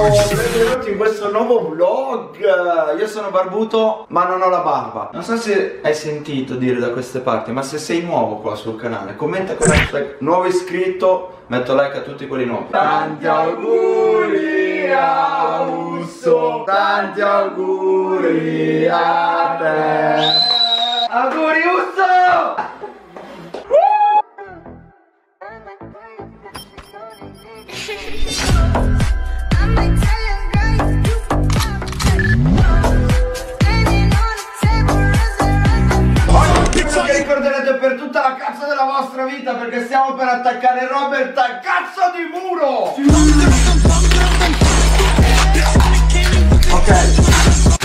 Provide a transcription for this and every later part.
benvenuti in questo nuovo vlog. Io sono barbuto ma non ho la barba. Non so se hai sentito dire da queste parti, ma se sei nuovo qua sul canale, commenta con hashtag nuovo iscritto, metto like a tutti quelli nuovi. Tanti auguri a Usso, tanti auguri a te. Auguri Usso! Che ricorderete per tutta la cazzo della vostra vita, perché stiamo per attaccare Robert al cazzo di muro. Ok.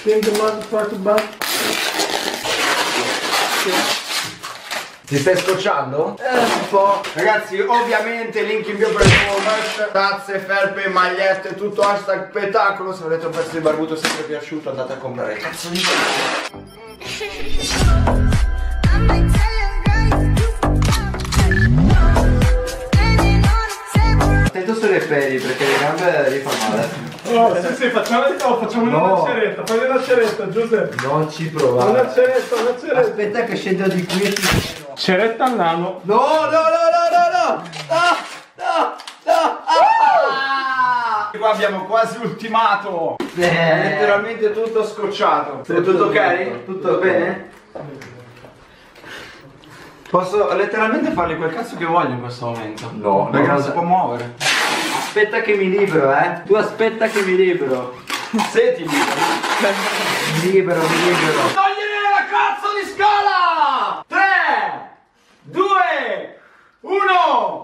Ti stai scocciando? Un po'. Ragazzi, ovviamente link in bio per il nuovo merch, tazze, felpe, magliette, tutto hashtag spettacolo. Se volete un pezzo di barbuto sempre piaciuto, andate a comprare il cazzo di attento sulle peli perché le gambe gli fa male. Oh, sì, facciamo una ceretta, fai una ceretta, Giuseppe. Non ci provare. Una ceretta. Aspetta che scendo di qui e ti... Ceretta al nano. No. Qua abbiamo quasi ultimato. È letteralmente tutto scocciato. È tutto ok? Tutto bene? Posso letteralmente fargli quel cazzo che voglio in questo momento. No, perché non si può muovere. Aspetta che mi libero, Tu aspetta che mi libero. Se ti libero. Mi libero. Togliene la cazzo di scala! 3, 2, 1.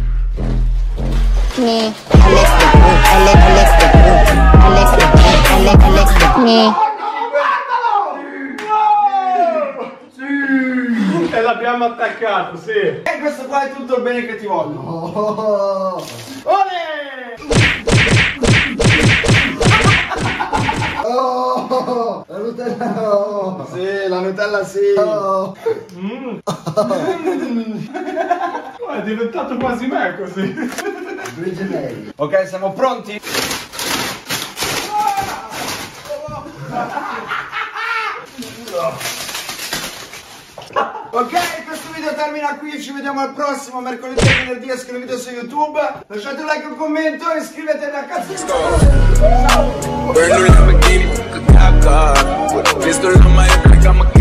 E l'abbiamo attaccato, sì. E questo qua è tutto il bene che ti voglio. Olè! Oh, la Nutella no. Sì, la Nutella sì. Oh. È diventato quasi me così. Due gemelli. Ok, siamo pronti? Ok, questo video termina qui, ci vediamo al prossimo mercoledì e venerdì, escono video su YouTube. Lasciate un like, un commento e iscrivetevi al cazzo di Ciao!